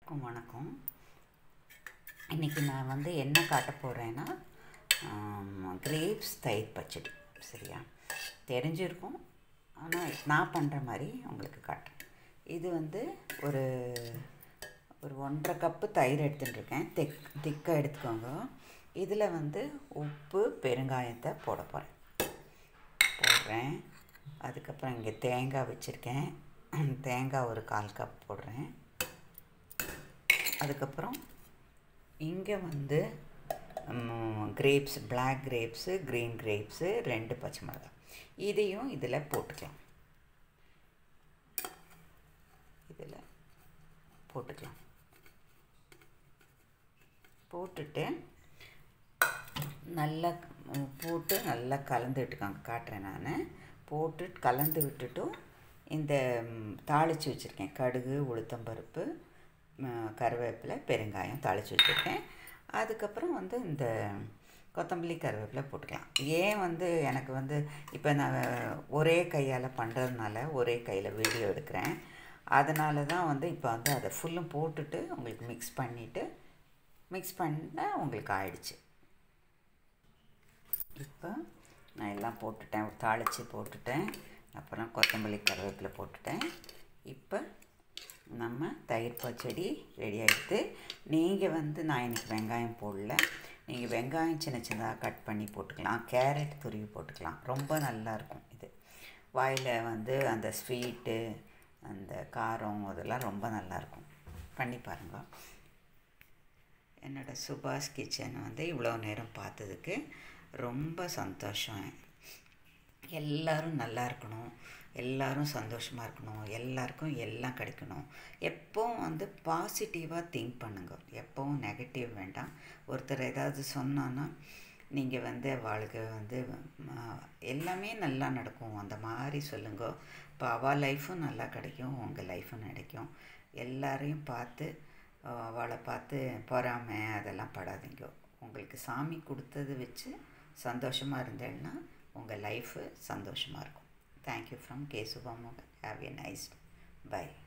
வணக்கம். இன்றைக்கி நான் வந்து என்ன காட்ட போகிறேன்னா கிரேப்ஸ் தயிர் பச்சடி. சரியா, தெரிஞ்சிருக்கும். ஆனால் நான் பண்ணுற மாதிரி உங்களுக்கு காட்டுறேன். இது வந்து ஒரு 1.5 கப்பு தயிர் எடுத்துட்டுருக்கேன். திக்காக எடுத்துக்கோங்க. இதில் வந்து உப்பு பெருங்காயத்தை போடுறேன். அதுக்கப்புறம் இங்கே தேங்காய் வச்சுருக்கேன். தேங்காய் ஒரு 1/4 கப் போடுறேன். அதுக்கப்புறம் இங்கே வந்து grapes, black grapes, green grapes, 2 பச்சை மிளகாய், இதையும் இதில் போட்டுக்கலாம். போட்டுட்டு நல்லா நல்லா கலந்து விட்டுக்காங்க. காட்டுறேன் நான். போட்டு கலந்து விட்டுட்டும் இந்த தாளித்து வச்சுருக்கேன். கடுகு, உளுத்தம்பருப்பு, கருவேப்பிலை, பெருங்காயம் தாளித்து வச்சுருக்கேன். அதுக்கப்புறம் வந்து இந்த கொத்தமல்லி, கருவேப்பிலை போட்டுக்கலாம். ஏன் வந்து எனக்கு வந்து இப்போ நான் ஒரே கையால் பண்ணுறதுனால ஒரே கையில் வீடியோ எடுக்கிறேன். அதனால தான் வந்து இப்போ வந்து அதை ஃபுல்லும் போட்டுட்டு உங்களுக்கு மிக்ஸ் பண்ணால் உங்களுக்கு ஆயிடுச்சு. இப்போ நான் எல்லாம் போட்டுட்டேன், தாளித்து போட்டுட்டேன். அப்புறம் கொத்தமல்லி, கருவேப்பிலை போட்டுட்டேன். இப்போ நம்ம தயிர் பச்சடி ரெடி ஆகிடுது. நீங்கள் வந்து நான் இன்றைக்கி வெங்காயம் போடல. நீங்கள் வெங்காயம் சின்ன சின்னதாக கட் பண்ணி போட்டுக்கலாம். கேரட் துருவி போட்டுக்கலாம். ரொம்ப நல்லாயிருக்கும். இது வாயில் வந்து அந்த ஸ்வீட்டு, அந்த காரம், அதெல்லாம் ரொம்ப நல்லாயிருக்கும். பண்ணி பாருங்கள். என்னோடய சுபாஷ் கிச்சன் வந்து இவ்வளோ நேரம் பார்த்ததுக்கு ரொம்ப சந்தோஷம். எல்லோரும் நல்லா இருக்கணும், எல்லோரும் சந்தோஷமாக இருக்கணும், எல்லாருக்கும் எல்லாம் கிடைக்கணும். எப்போவும் வந்து பாசிட்டிவாக திங்க் பண்ணுங்கள். எப்போவும் நெகட்டிவ் வேண்டாம். ஒருத்தர் ஏதாவது சொன்னான்னா நீங்கள் வந்து அவளுக்கு வந்து எல்லாமே நல்லா நடக்கும் அந்த மாதிரி சொல்லுங்க. இப்போ அவள் லைஃப்பும் நல்லா கிடைக்கும், உங்கள் லைஃப்பும் கிடைக்கும். எல்லாரையும் பார்த்து அவளை பார்த்து பொறாமை அதெல்லாம் படாதீங்க. உங்களுக்கு சாமி கொடுத்தது வச்சு சந்தோஷமாக இருந்தேன்னா உங்கள் லைஃபு சந்தோஷமாக இருக்கும். Thank you from K. Subhamogan. Have a nice bye.